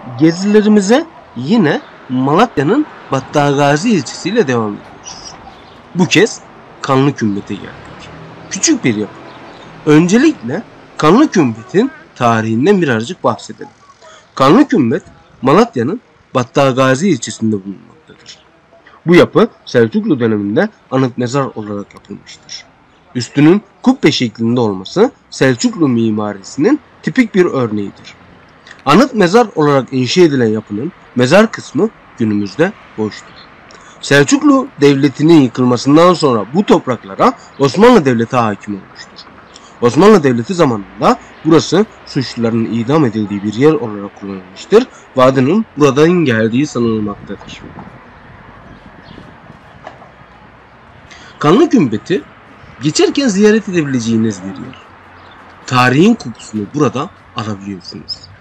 Gezilerimize yine Malatya'nın Battalgazi ilçesiyle devam ediyoruz. Bu kez Kanlıkümbet'e geldik. Küçük bir yapı. Öncelikle Kanlıkümbet'in tarihinden birazcık bahsedelim. Kanlıkümbet, Malatya'nın Battalgazi ilçesinde bulunmaktadır. Bu yapı Selçuklu döneminde anıt mezar olarak yapılmıştır. Üstünün kubbe şeklinde olması Selçuklu mimarisinin tipik bir örneğidir. Anıt mezar olarak inşa edilen yapının mezar kısmı günümüzde boştur. Selçuklu Devleti'nin yıkılmasından sonra bu topraklara Osmanlı Devleti hakim olmuştur. Osmanlı Devleti zamanında burası suçluların idam edildiği bir yer olarak kullanılmıştır ve adının buradan geldiği sanılmaktadır. Kanlıkümbet'i geçerken ziyaret edebileceğiniz bir yer. Tarihin kokusunu burada alabiliyorsunuz.